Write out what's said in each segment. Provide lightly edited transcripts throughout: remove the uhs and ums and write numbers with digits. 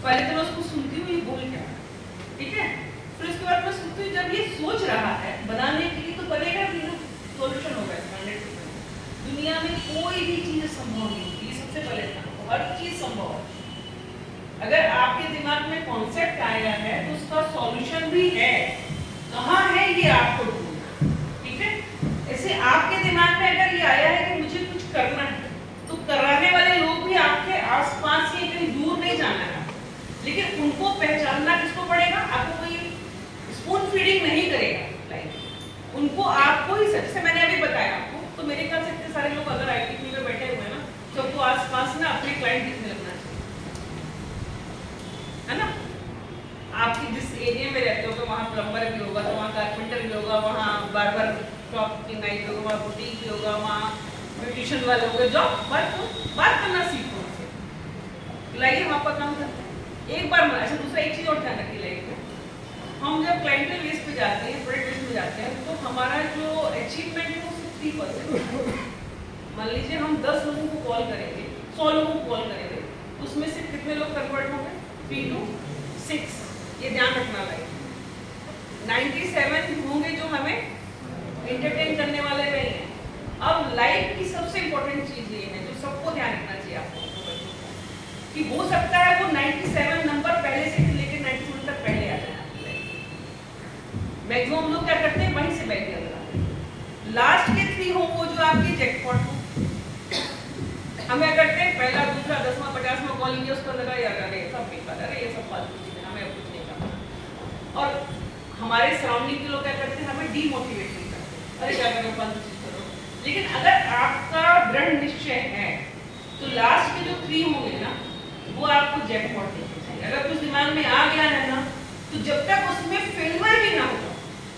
पहले तो मैं उसको सुनती हूँ ये बोल क्या, ठीक है, फिर उसके बाद मैं सुनती हूँ जब ये सोच रहा है बनाने के लिए तो बनेगा भी ना, सोल्यूशन होगा इसका 100%। दुनिया में कोई भी चीज संभव नहीं होती, ये सबसे पहले था, हर चीज संभव है। अगर आपके दिमाग में कॉन्सेप्ट आया है तो उसका सॉल्यूशन भी है, कहाँ है ये आपको ढूंढना, ठीक है। ऐसे आपके दिमाग में अगर ये आया है कि मुझे कुछ करना है तो कराने वाले लोग भी आपके आसपास ही, कहीं दूर नहीं जाना है, लेकिन उनको पहचानना किसको पड़ेगा, आपको कोई स्पून फीडिंग नहीं करेगा लाइक, उनको आपको ही, जैसे मैंने अभी बताया आपको, तो मेरे ख्याल से इतने सारे लोग अगर आईटी में बैठे हुए हैं ना, सबको आसपास ना अपने क्लाइंट दिखने लगना चाहिए, है ना। आपकी जिस एरिया में रहते हो वहाँ प्लम्बर भी होगा, तो वहाँ कारपेंटर भी होगा, वहाँ बार्बर शॉप की नाइट होगा, वहाँ बुटीक भी होगा, वहाँ ब्यूटिशियन वाले होंगे, जो बात करना सीखो उनसे। लाइए हम आपका काम करते हैं एक बार। अच्छा दूसरा एक चीज़ और ध्यान रखिए, लाइए हम जब क्लाइंटल बेस पे जाते हैं, प्रोडक्ट बेस पे जाते हैं, तो हमारा जो अचीवमेंट है वो सिर्फ 3%। मान लीजिए हम 10 लोगों को कॉल करेंगे, 100 लोगों को कॉल करेंगे, उसमें से कितने लोग कन्वर्ट होंगे, 3 to 6, ये ध्यान रखना लाइए। 97 होंगे जो हमें एंटरटेन करने वाले नहीं हैं। अब लाइफ की सबसे इंपॉर्टेंट चीज ये है जो सबको ध्यान रखना चाहिए आपको, कि हो सकता है वो 97 नंबर पहले से लेकर 97 तक पहले आ जाए आपकी लाइफ। मैक्सिमम लोग क्या करते हैं, वहीं से बैठ जाते, लास्ट के 3 हो वो जो आपके जैकपॉट हो। हम क्या करते हैं, पहला दूसरा 10वां 50वां कॉल किया, उसको लगा यार अरे सब बेकार है, ये सब फालतू चीजें, हमें अब कुछ नहीं करना। और हमारे सराउंडिंग के लोग क्या करते हैं, हमें डीमोटिवेट करते हैं, अरे क्या करो फालतू चीज करो। लेकिन अगर आपका दृढ़ निश्चय है तो लास्ट के जो 3 होंगे ना वो आपको जैकपॉट देते चाहिए। अगर कुछ दिमाग में आ गया है ना, तो जब तक उसमें फेलियर भी ना होगा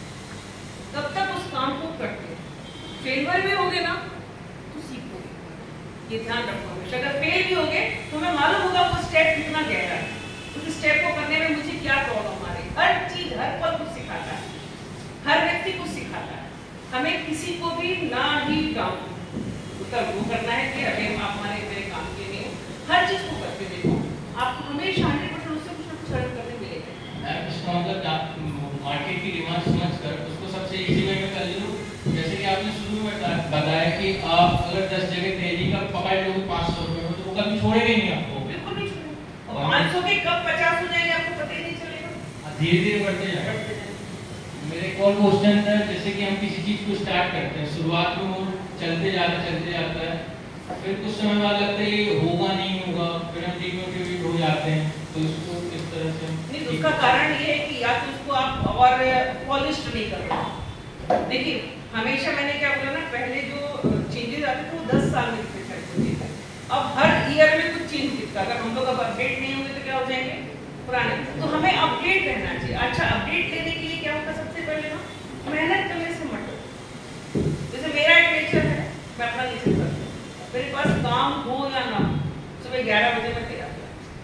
तब तक उस काम को करते। फेलियर भी होगे ना तो सीखोगे, ये ध्यान रखो हमेशा। अगर फेल भी होगे तो हमें मालूम होगा वो स्टेप कितना गहरा है, उस स्टेप को करने में मुझे क्या प्रॉब्लम आ रही। हर चीज हर पल कुछ सिखाता है, हर व्यक्ति कुछ सिखाता है। हमें किसी को भी ना ही डाउट उत्तर वो करना है कि अभी आप हमारे मेरे काम के लिए हर चीज को करके देखो, आपको हमेशा 100% उससे कुछ ना कुछ अर्न करने मिलेगा। इसका मतलब आप मार्केट की डिमांड समझकर उसको सबसे इजी वे में कर लो। जैसे कि आपने शुरू में बताया कि आप अगर 10 जगह तेजी का पकड़ लोगे 500 रुपए में, तो वो कभी छोड़ेगा नहीं आपको, बिल्कुल नहीं छोड़ेगा। 500 के कब 50 हो जाएंगे आपको पता ही नहीं चलेगा, धीरे धीरे बढ़ते जाएगा। मेरे एक और क्वेश्चन था, जैसे कि हम किसी चीज को स्टार्ट करते हैं, शुरुआत में वो चलते जाता है, फिर कुछ समय बाद लगता है ये होगा नहीं होगा, फिर हम डिमोटिवेट हो जाते हैं, तो इसको किस तरह से नहीं, उसका कारण ये है कि या तो उसको आप और पॉलिश नहीं कर रहे। देखिए हमेशा मैंने क्या बोला ना, पहले जो चेंजेस आते थे वो 10 साल में दिखते थे, अब हर ईयर में कुछ चेंज दिखता है। अगर हम लोग अब अपडेट नहीं होंगे तो क्या हो जाएंगे, पुराने। तो हमें अपडेट रहना चाहिए। अच्छा अपडेट लेने के लिए क्या होता है, सबसे पहले ना मेहनत करने से मत डरो। जैसे मेरा एक नेचर है, मैं अपना नेचर करती हूँ, मेरे पास काम हो या ना हो, सुबह 11 बजे मैं तैयार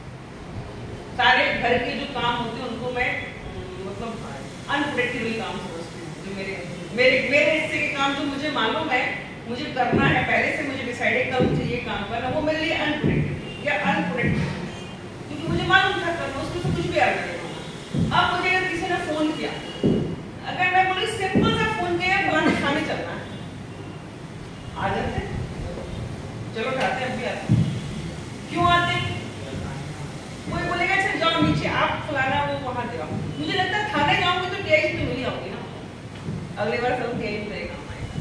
सारे घर के जो काम होते हैं उनको मैं मतलब अनप्रेडिक्टेबल काम समझती हूँ। जो मेरे हिस्से के काम जो मुझे मालूम है मुझे करना है, पहले से मुझे डिसाइडेड था मुझे ये काम करना, वो मेरे लिए अनप्रेडिक्टेबल या अनप्रेडिक्टेबल, क्योंकि मुझे मालूम था करना, उसमें से कुछ भी आ जाएगा। अब मुझे अगर किसी ने फोन किया, अगर मैं बोली सिंपल सा फोन किया फलाने खाने चलना है, आ जाते चलो खाते हैं, अभी आते। क्यों आते? कोई बोलेगा अच्छा जाओ नीचे आप फलाना वो वहां जाओ, मुझे लगता है खाने जाऊंगी तो टीआई पे मिली आऊंगी ना, अगली बार सब टीआई पे काम आएगा।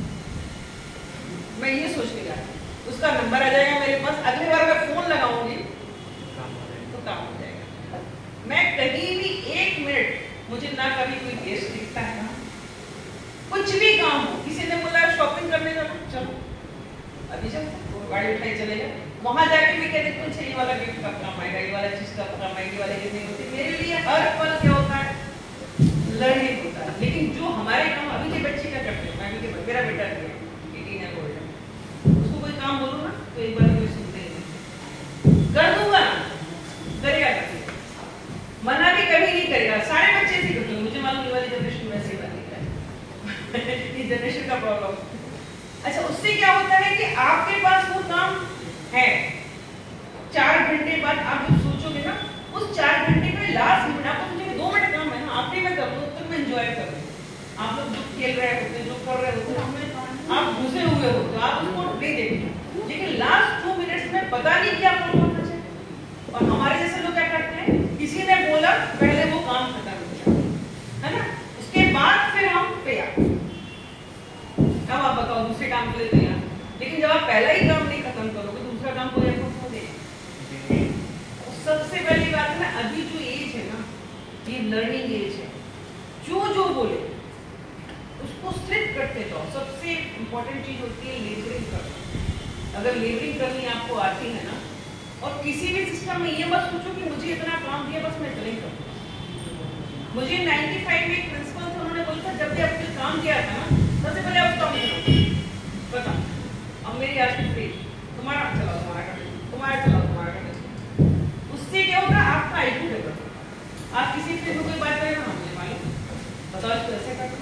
मैं ये सोच के जाती, उसका नंबर आ जाएगा मेरे पास, अगली बार मैं फोन लगाऊंगी तो काम हो जाएगा। मैं कहीं भी 1 मिनट मुझे ना कभी कोई गेस्ट दिखता है ना, कुछ भी काम हो, किसी ने बोला शॉपिंग करने जाना, चलो अभी चलते, गाड़ी उठाई चलेगा, वहां जाके भी कहते कुछ ये वाला गिफ्ट का काम आएगा, ये वाला चीज का काम आएगा, ये वाले कितने होते। मेरे लिए हर पल क्या होता है, लर्निंग होता है। लेकिन जो हमारे काम अभी के बच्चे क्या करते हैं, अभी के मेरा बेटा भी है 18 या 12, उसको कोई काम बोलो ना तो एक बार कोई सुनते नहीं, कर दूंगा ना, करेगा करेगा, मना भी कभी नहीं करेगा। सारे बच्चे ऐसे करते हैं, मुझे मालूम ये वाली जनरेशन वैसे ही बनी है इस जनरेशन का प्रॉब्लम। अच्छा उससे क्या होता है कि आपके पास वो काम है, 4 घंटे बाद आप जब सोचोगे ना उस 4 घंटे में लास्ट मिनट आपको मुझे 2 मिनट काम है ना, आपने मैं कर लो तो मैं एंजॉय कर लूँ। आप लोग जो खेल रहे होते, जो कर रहे होते, आप घुसे हुए होते, आप उसको नहीं देखते, लेकिन लास्ट 2 मिनट्स में पता नहीं क्या काम होना चाहिए। और हमारे जैसे लोग क्या करते हैं, किसी ने बोला पहले वो काम खत्म हो गया, है ना, उसके बाद फिर हम तैयार। अब आप बताओ दूसरे काम के लिए तैयार, लेकिन जब आप पहला ही काम नहीं खत्म करोगे दूसरा काम कोई आपको क्यों देगा? सबसे पहली बात है ना, अभी जो एज है ना, ये लर्निंग एज है, जो बोले उसको सिर्फ करते जाओ। सबसे इम्पोर्टेंट चीज होती है लेबरिंग करना। अगर लेबरिंग करनी आपको आती है ना, और किसी भी सिस्टम में ये मत सोचो कि मुझे इतना काम दिया बस मैं इतना ही करूँ। मुझे 95 में एक प्रिंसिपल थे, उन्होंने बोला था जब भी आपने काम किया था ना, सबसे पहले आप काम करो, बताओ अब मेरी आज की पेज तुम्हारा चलाओ, तुम्हारा कर, तुम्हारा चलाओ, तुम्हारा कर। उससे क्या होगा, आपका आईक्यू डेवलप। आप किसी से कोई बात करें ना, मुझे मालूम, बताओ इसको ऐसे कर।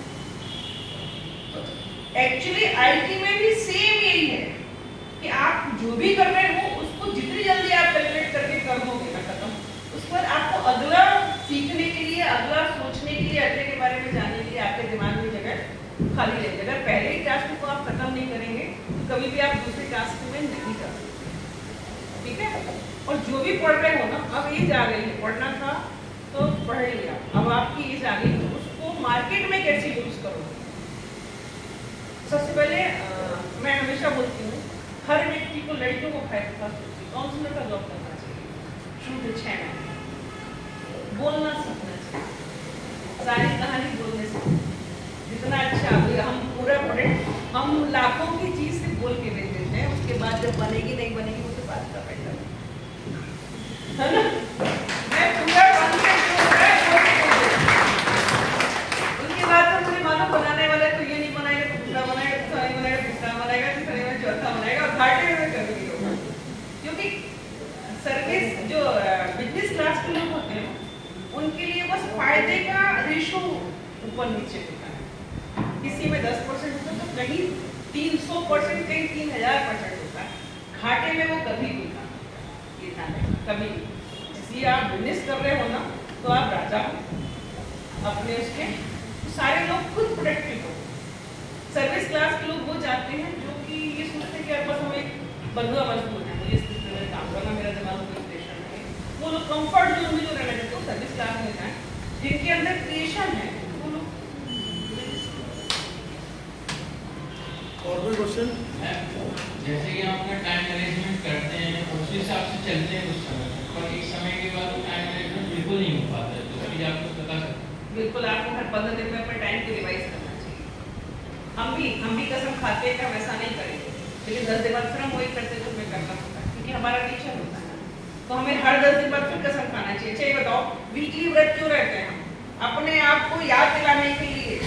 एक्चुअली आईटी में भी सेम यही है कि आप जो भी कर रहे हो उसको जितनी जल्दी आप कैलकुलेट करके कर दोगे ना खत्म, उस पर आपको अगला सीखने के लिए, अगला सोचने के लिए, अगले के बारे में जानने के लिए आपके दिमाग में जगह खाली रहेगी। अगर पहले ही टास्क को आप खत्म नहीं करेंगे तो कभी भी आप दूसरे टास्क में नहीं कर सकते, ठीक है। और जो भी पढ़ रहे हो ना, अब एज आ गई है, पढ़ना था तो पढ़ लिया, अब आपकी एज आ गई, तो उसको मार्केट में कैसे यूज करोगे। सबसे पहले मैं हमेशा बोलती हूँ, हर व्यक्ति को, लड़कियों को काउंसलर का जॉब करना चाहिए। शुरू 6 महीने बोलना सीखना चाहिए, सारी कहानी बोलने से। जितना अच्छा हम पूरा प्रोडक्ट हम लाखों की चीज से बोल के बेच देते हैं, उसके बाद जब बनेगी नहीं बनेगी वो तो बात का पैसा है ना। मैं पूरा उसके बाद तो मुझे मालूम बनाने वाला तो ये नहीं बनाएगा तो दूसरा बनाएगा, दूसरा नहीं बनाएगा, तीसरा बनाएगा, तीसरे में चौथा बनाएगा, घाटे में कर रही होगा। क्योंकि सर्विस जो बिजनेस क्लास के लोग होते हैं उनके लिए बस फायदे का रेशो ऊपर नीचे होता है। किसी में 10% होता है तो कहीं 300%, कहीं 3000% होता है। घाटे में वो कभी नहीं खाता, ये ध्यान रखना, कभी। इसलिए आप बिजनेस कर रहे हो ना तो आप राजा हो अपने उसके, सारे लोग खुद प्रोडक्टिव हो। सर्विस क्लास के लोग वो जाते हैं जो कि ये सोचते हैं कि बस हम एक बंधुआ मजदूर है, मुझे इस तरह में काम करना, मेरा दिमाग कोई प्रेशर नहीं है। वो लोग कंफर्ट जोन में जो रहना चाहते हैं सर्विस क्लास में जाए, जिनके अंदर क्रिएशन है वो लोग। और कोई क्वेश्चन? जैसे कि हम अपना टाइम मैनेजमेंट करते हैं उस हिसाब से चलते हैं कुछ समय, पर एक समय के बाद वो टाइम मैनेजमेंट बिल्कुल नहीं हो पाता है, तो इसके लिए आपको बता सकते हैं। बिल्कुल, आपको हर 15 दिन में अपने टाइम को रिवाइज करना चाहिए। हम भी कसम खाते हैं कि हम ऐसा नहीं करेंगे, लेकिन 10 दिन बाद फिर हम वही करते तो हमें करना होता है, क्योंकि हमारा नेचर होता है। तो हमें हर 10 दिन बाद फिर कसम खाना चाहिए। अच्छा ये बताओ, वीकली व्रत क्यों रहते हैं हम? अपने आप को याद दिलाने के लिए।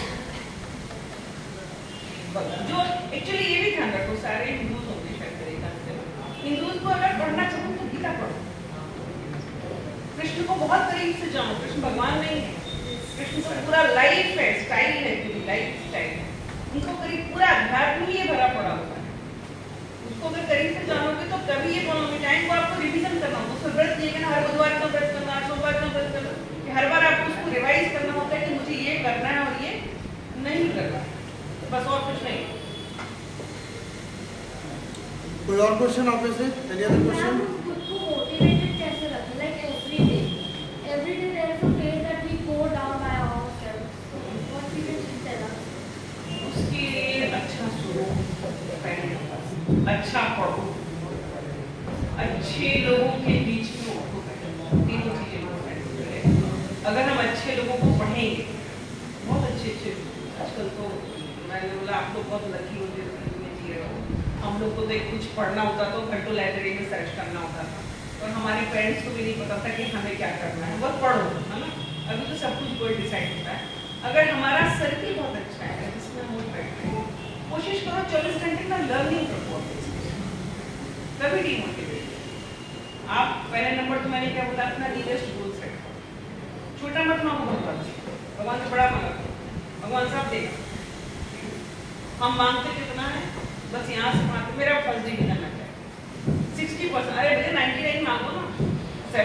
जो एक्चुअली ये भी ध्यान रखो, सारे हिंदूज होंगे शायद तरीका से, हिंदूज को अगर पढ़ना चाहो तो गीता पढ़ो, कृष्ण को बहुत करीब से जानो। कृष्ण भगवान नहीं है, कृष्ण का पूरा लाइफ है, स्टाइल है, पूरी लाइफ स्टाइल है, उनको करीब पूरा अध्यात्म ही भरा पड़ा होता है। उसको अगर करीब से जानोगे तो कभी ये बोलोगे, टाइम को आपको रिवीजन करना होगा, उसको व्रत नहीं करना, हर बुधवार का व्रत करना, सोमवार का व्रत करना, कि हर बार आपको उसको रिवाइज करना होता है कि मुझे ये करना है और ये नहीं करना, बस और कुछ नहीं। कोई और क्वेश्चन आप में से? Any other question? खुद को मोटिवेटेड कैसे रखें? Like every day there is a phase that we go down by ourselves, what we can tell us? उसके लिए अच्छा सुनो, अच्छा पढ़ो, अच्छे लोगों के बीच में उठो, तीनों चीजें बहुत। अगर हम अच्छे लोगों को पढ़ेंगे, बहुत अच्छे आजकल तो मैंने बोला आप लोग बहुत लकी होते में जी रहे हो। हम लोग को तो कुछ पढ़ना होता तो घंटों लाइब्रेरी में सर्च करना होता था, और हमारे पेरेंट्स को भी नहीं पता था कि हमें क्या करना है, बस पढ़ो, है ना। अभी तो सब कुछ कोई डिसाइड होता है। अगर हमारा सर्किल बहुत अच्छा है जिसमें हम उठ बैठते हैं, कोशिश करो 24 घंटे में लर्निंग करो, कभी डिमोटिवेट। आप पहले नंबर तो मैंने क्या बोला, अपना रीडेस्ट गोल सेट करो, छोटा मत मांगो, भगवान से बड़ा मांगो, भगवान सब देगा। हम मांगते कितना है, बस यहाँ से मांगते, मेरा फर्स्ट डिवीजन आ जाए 60%, अरे भैया 99 मांगो ना,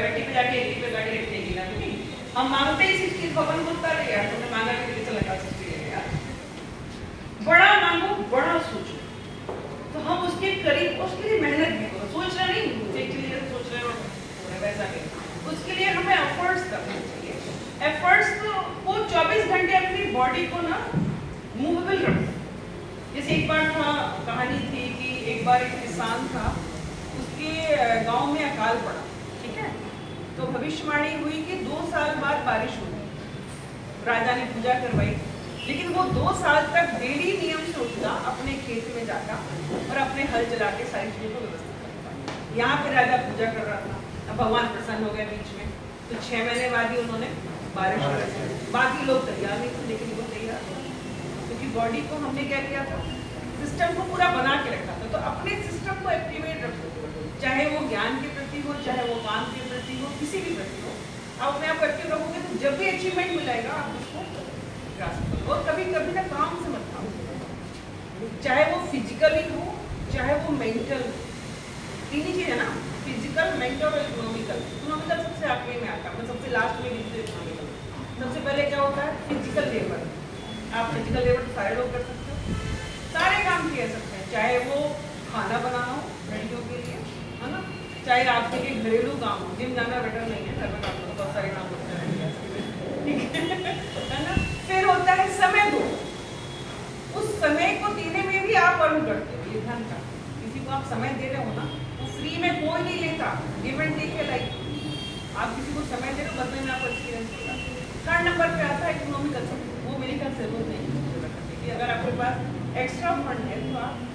70 पे जाके 80 पे गाड़ी रखेगी ना, नहीं हम मांगते ही 60 भगवान बोलता रहे यार, तुमने मांगा कि चला लगा 60 है यार, बड़ा मांगो बड़ा सोचो, तो हम उसके करीब, उसके लिए मेहनत भी करो, सोचना नहीं एक्चुअली सोच रहे हो वैसा नहीं, उसके लिए हमें एफर्ट्स करना चाहिए। एफर्ट्स तो वो 24 घंटे अपनी बॉडी को ना मूवेबल रखो। जैसे एक बार था, कहानी थी कि एक बार एक किसान था, उसके गांव में अकाल पड़ा, ठीक है, तो भविष्यवाणी हुई कि 2 साल बाद बारिश होगी, राजा ने पूजा करवाई, लेकिन वो 2 साल तक डेली नियम से उठता, अपने खेत में जाता और अपने हल चला के सारी चीजों को व्यवस्थित करता। यहाँ पे राजा पूजा कर रहा था, अब भगवान प्रसन्न हो गया बीच में, तो 6 महीने बाद ही उन्होंने बारिश कर, बाकी लोग तैयार नहीं थे लेकिन वो तैयार थे, क्योंकि बॉडी को हमने क्या किया था, सिस्टम को पूरा बना के रखा था। तो अपने सिस्टम को एक्टिवेट रखो, चाहे वो ज्ञान के प्रति हो, चाहे वो काम के प्रति हो, किसी भी प्रति हो, आप अपने आप एक्टिव रखोगे तो जब भी अचीवमेंट मिलेगा आप उसको ग्रास्प करो। और कभी कभी ना काम से मत खाओ, चाहे वो फिजिकली हो चाहे वो मेंटल, तीन ही चीज है ना, फिजिकल, मेंटल और इकोनॉमिकल। इकोनॉमिकल सबसे आखिरी में आता है, मैं सबसे लास्ट में लिखती हूँ इकोनॉमिकल। सबसे पहले क्या होता है, फिजिकल लेबर। आप फिजिकल लेबर तो सारे लोग कर सकते हो, सारे काम किए सकते हैं, चाहे वो खाना बनाना हो लड़कियों के लिए, है ना, चाहे आपके लिए घरेलू काम हो, जिम जाना बेटर नहीं है, घर में काम करो, बहुत सारे काम होते हैं, ठीक है ना। फिर होता है समय दो, उस समय को देने में भी आप अर्न करते हो, ये ध्यान का, किसी को आप समय दे रहे हो ना, वो फ्री में कोई नहीं लेता, गिव एंड टेक के लाइक, आप किसी को समय दे रहे हो, बदले में आपको एक्सपीरियंस होगा। 3rd नंबर पे आता है इकोनॉमिकल, वो मेरे ख्याल से जरूरत नहीं है, अगर आपके पास एक्स्ट्रा फंड है तो आप,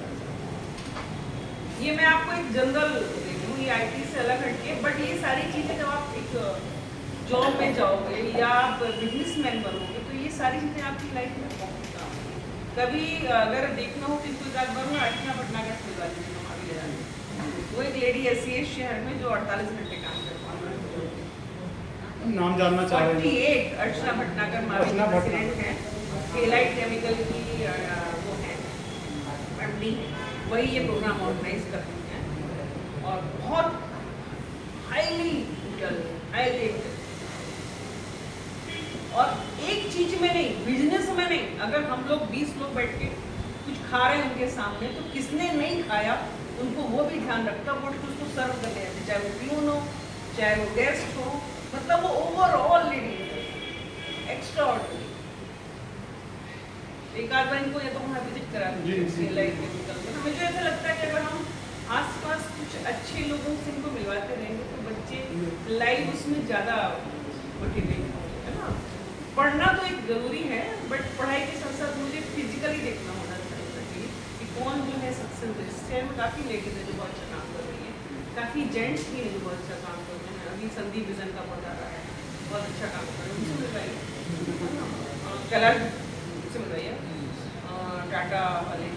ये मैं आपको एक जनरल दे रही हूँ, ये IT से अलग हटके, बट ये सारी चीजें जब आप एक जॉब में जाओगे या आप बिजनेसमैन बनोगे तो ये सारी चीजें आपकी लाइफ में बहुत काम आएंगी। कभी अगर देखना हो कि कोई बात बनना, अर्चना भटनागर खुलवा लीजिए, हम आगे ले जाएंगे, वो एक लेडी ऐसी है शहर में जो 48 घंटे काम करती है, नाम जानना चाह रहे हैं? 48 अर्चना भटनागर मावी प्रेसिडेंट है, केलाइट केमिकल की वो है MD, वही ये प्रोग्राम ऑर्गेनाइज करती हैं और बहुत हाईली और एक चीज में नहीं, बिजनेस में नहीं, अगर हम लोग 20 लोग बैठ के कुछ खा रहे हैं उनके सामने तो किसने नहीं खाया उनको वो भी ध्यान रखता, वो उसको सर्व करने आते, चाहे वो प्यून हो चाहे वो गेस्ट हो, मतलब वो ओवरऑल लीडिंग एक्स्ट्रा ऑर्डिनरी। एक आध बार इनको ये तो वहाँ विजिट करा मुझे ऐसा लगता है कि अगर हम आसपास कुछ अच्छे लोगों से इनको मिलवाते रहेंगे तो बच्चे लाइव उसमें ज़्यादा मोटिवेट होंगे, है ना। पढ़ना तो एक ज़रूरी है, बट पढ़ाई के साथ साथ मुझे फिजिकली देखना होना चाहिए कि कौन जो है सक्सेस। इस शहर में काफ़ी लेडीज है जो बहुत अच्छा काम कर रही है, काफ़ी जेंट्स भी हैं जो बहुत अच्छा काम कर रहे हैं। अभी संदीप विजन का पढ़ा रहा है, बहुत अच्छा काम कर रहे हैं, उनसे मिलवाइए, कैलाश से मिलवाइए, टाटा वाले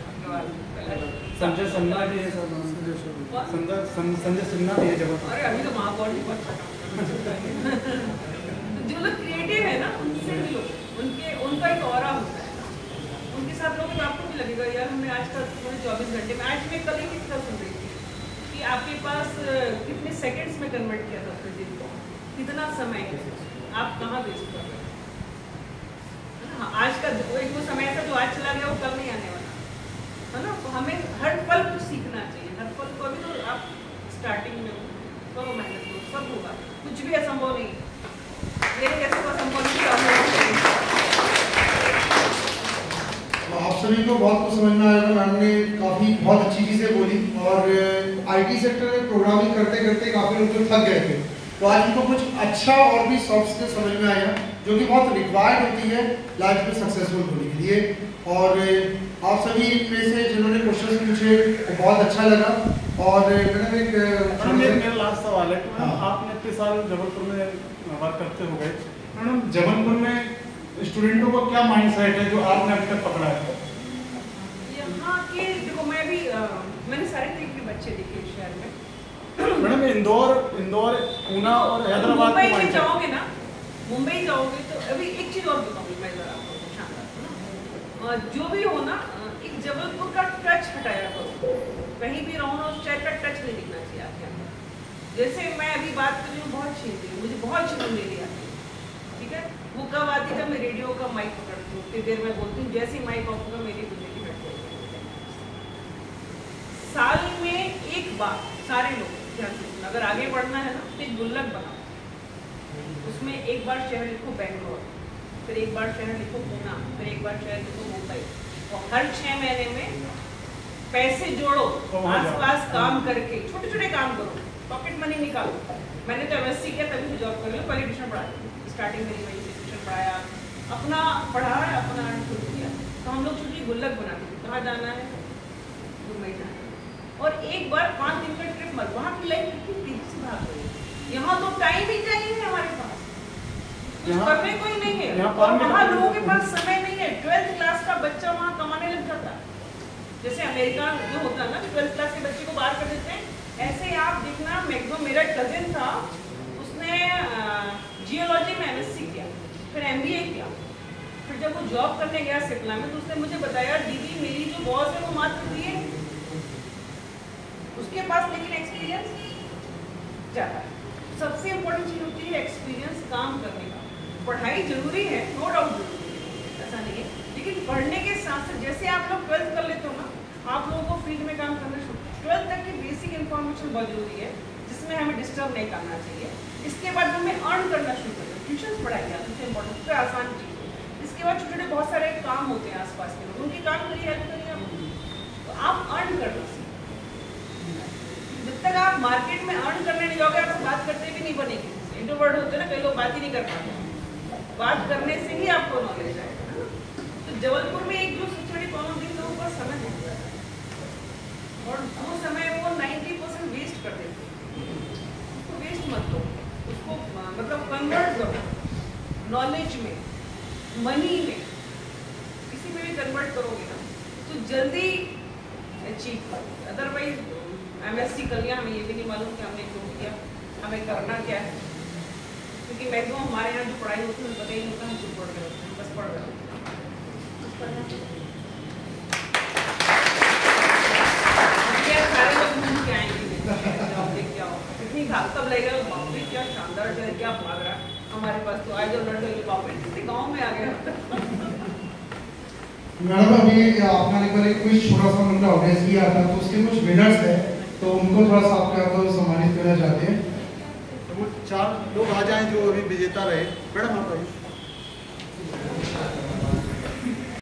संजय सिन्हा भी है सर, संजय सिन्हा भी है जब। अरे अभी तो महापौर भी बहुत अच्छा काम कर रहे हैं। जो लोग क्रिएटिव है ना उनसे मिलो, उनका एक ऑरा होता है ना, उनके साथ लोग तो आपको भी लगेगा यार हमने आज का 24 घंटे में, आज मैं कल ही किसी का सुन रही थी कि आपके पास कितने सेकंड्स में कन्वर्ट किया था अपने दिन को, कितना समय आप कहाँ वेस्ट कर रहे हो। आज का एक वो समय था जो आज चला गया वो कल नहीं आने वाला, है ना। तो हमें हर पल कुछ सीखना चाहिए, हर पल को। अभी तो आप स्टार्टिंग में हो, करो मेहनत करो, सब होगा, कुछ भी असंभव नहीं, मेरे जैसे को असंभव नहीं। आप सभी को बहुत कुछ समझ में आएगा, मैम ने काफ़ी बहुत अच्छी चीज़ें बोली और IT सेक्टर में प्रोग्रामिंग करते करते काफ़ी लोग जो थक गए थे तो आज उनको कुछ अच्छा और भी सॉफ्ट स्किल समझ में आया जो कि बहुत रिक्वायर्ड होती है लाइफ में सक्सेसफुल होने के लिए। और आप सभी में से जिन्होंने क्वेश्चन पूछे बहुत अच्छा लगा। और मैडम मेरा लास्ट सवाल है कि मैडम आपने इतने साल जबलपुर में वर्क करते हो गए, मैडम जबलपुर में स्टूडेंटों को क्या माइंडसेट है जो आपने अभी तक पकड़ा है? यहाँ के देखो, मैं भी मैंने सारे तरीके के बच्चे देखे इस शहर में। मैडम इंदौर, पूना और हैदराबाद मुंबई में जाओगे ना, मुंबई जाओगे तो अभी एक चीज और बताऊंगी मैं जरा आपको, शानदार, जो भी हो ना, एक जबलपुर का टच हटाया करो, कहीं भी रहो ना उस शहर का टच नहीं दिखना चाहिए आपके अंदर। जैसे मैं अभी बात कर रही हूँ, बहुत छीनती हूँ, मुझे बहुत शुरू मेरी आती है, ठीक है। वो कब आती है जब मैं रेडियो का माइक पकड़ती हूँ, उतनी देर में बोलती हूँ, जैसे ही माइक ऑफ होगा मेरी जिंदगी बैठ जाएगी। साल में एक बार सारे लोग ध्यान से सुनो, अगर आगे बढ़ना है ना तो एक गुल्लक बनाओ, उसमें एक बार शहर लिखो बैंगलोर, फिर एक बार शहर लिखो पूना, फिर एक बार शहर लिखो मुंबई, और हर 6 महीने में पैसे जोड़ो, आसपास काम करके छोटे छोटे काम करो, पॉकेट मनी निकालो। मैंने तो MSc किया तभी तो जॉब कर रही हूँ, पहले ट्यूशन पढ़ाती, स्टार्टिंग मेरी वही से ट्यूशन पढ़ाया, अपना पढ़ाया, अपना शुरू किया। तो हम लोग छोटी गुल्लक बनाते थे, कहाँ जाना है, दुबई जाना है, और एक बार 5 दिन का ट्रिप मत, वहाँ की लाइफ कितनी तेजी से भाग रही है, यहाँ तो टाइम ही नहीं है हमारे पास, कुछ करने कोई नहीं है, और वहाँ लोगों के पास समय नहीं है। 12th क्लास का बच्चा वहाँ कमाने लग जाता है, जैसे अमेरिका जो होता है ना, 12th क्लास के बच्चे को बाहर कर देते हैं, ऐसे आप देखना। मैक्सिमम मेरा कजिन था, उसने जियोलॉजी में MSc किया, फिर MBA किया, फिर जब वो जॉब करने गया सिप्ला में तो उसने मुझे बताया, दीदी मेरी जो बॉस है वो मात्र BA, उसके पास लेकिन एक्सपीरियंस ज़्यादा है। सबसे इम्पोर्टेंट चीज़ होती है एक्सपीरियंस काम करने का। पढ़ाई जरूरी है, नो डाउट जरूरी है, ऐसा नहीं है, लेकिन पढ़ने के साथ साथ जैसे आप लोग 12th कर लेते हो ना, आप लोगों को फील्ड में काम करना शुरू, 12th तक की बेसिक इन्फॉर्मेशन बहुत जरूरी है, जिसमें हमें डिस्टर्ब नहीं करना चाहिए। इसके बाद हमें अर्न करना शुरू करना, ट्यूशन पढ़ाइए, सबसे इम्पोर्टेंट, सबसे आसान चीज़ है। इसके बाद छोटे छोटे बहुत सारे काम होते हैं आसपास के लोग, उनके काम करिए, हेल्प करिए आप, तो आप अर्न करना सीखिए। जब तक आप मार्केट में अर्न करने नहीं जाओगे, आप बात करते भी नहीं बनेंगे। इंट्रोवर्ट होते हैं ना, कई लोग बात ही नहीं कर पाते, बात करने से ही आपको नॉलेज आएगा। तो जबलपुर में एक जो सबसे बड़ी प्रॉब्लम थी, लोगों का समय नहीं होता है, और वो समय वो 90% वेस्ट कर देते हैं। उसको वेस्ट मत करो, उसको मतलब कन्वर्ट करो नॉलेज में, मनी में, किसी में भी कन्वर्ट करोगे ना तो जल्दी अचीव करोगे। अदरवाइज MSc कर लिया, हमें ये भी नहीं मालूम कि हमने क्यों किया, हमें करना क्या है, क्योंकि मैक्सिमम हमारे यहाँ जो पढ़ाई होती है पता ही नहीं होता, हम खुद पढ़ रहे होते हैं, बस पढ़ रहे होते हैं। सारे लोग घूम के आएंगे, क्या कितनी घास तब लगेगा, बाप रे क्या शानदार जो है, क्या भाग रहा है हमारे पास, तो आज जो लड़ रहे बाप रे कितने गाँव में आ गया। मैडम अभी आपने एक बार एक क्विज छोटा सा उनका ऑर्गेनाइज किया था, तो उसके कुछ विनर्स हैं, तो उनको थोड़ा सा आपके यहाँ तो सम्मानित करना चाहते हैं। तो वो 4 लोग आ जाएं जो अभी विजेता रहे। मैडम आप आइए।